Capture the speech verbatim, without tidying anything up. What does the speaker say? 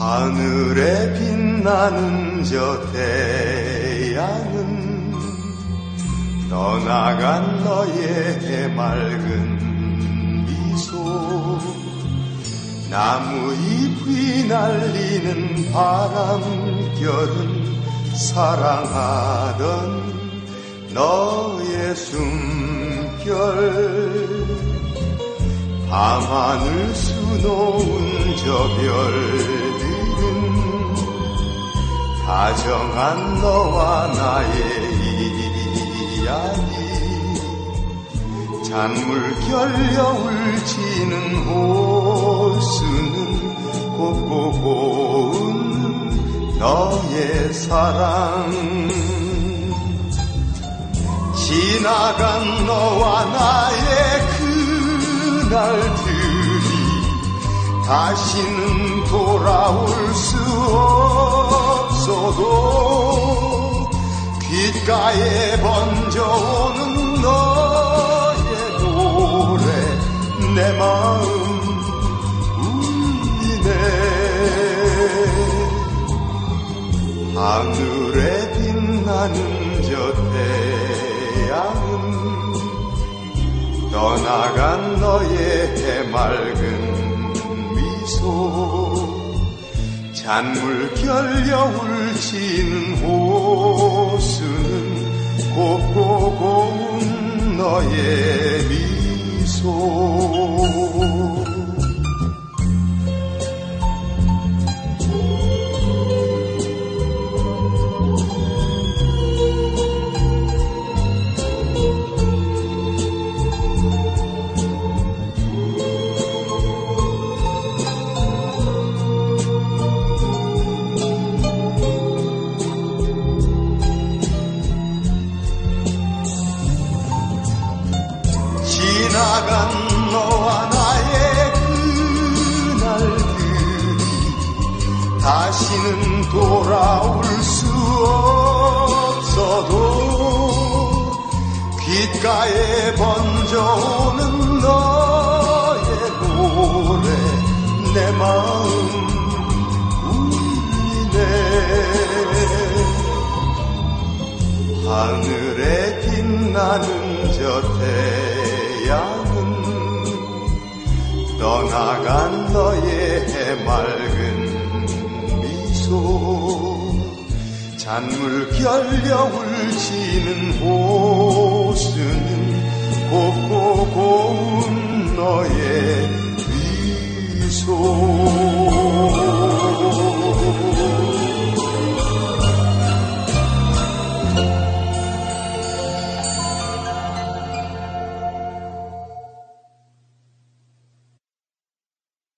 하늘에 빛나는 저 태양은 떠나간 너의 맑은 미소, 나무 잎이 날리는 바람결은 사랑하던 너의 숨결, 밤하늘 수놓은 저 별들은 다정한 너와 나의 이야기, 잔물결 여울 지는 호수는 곱고 고운 너의 사랑, 지나간 너와 나의 그날들이 다시는 돌아올 수 없어도 귓가에 번져오는 너의 노래 내 마음 울리네. 하늘에 빛나는 저 태양은 떠나간 너의 맑은 미소, 잔물결 여울 지는 호수는 곱고 고운 너의 미소. 지나간 너와 나의 그날들이 다시는 돌아올 수 없어도 귓가에 번져오는 너의 노래 내 마음 울리네. 하늘에 빛나는 저 태양은 떠나간 너의 맑은 미소, 잔물결 여울 지는 호수는 곱고 고운 너의 미소.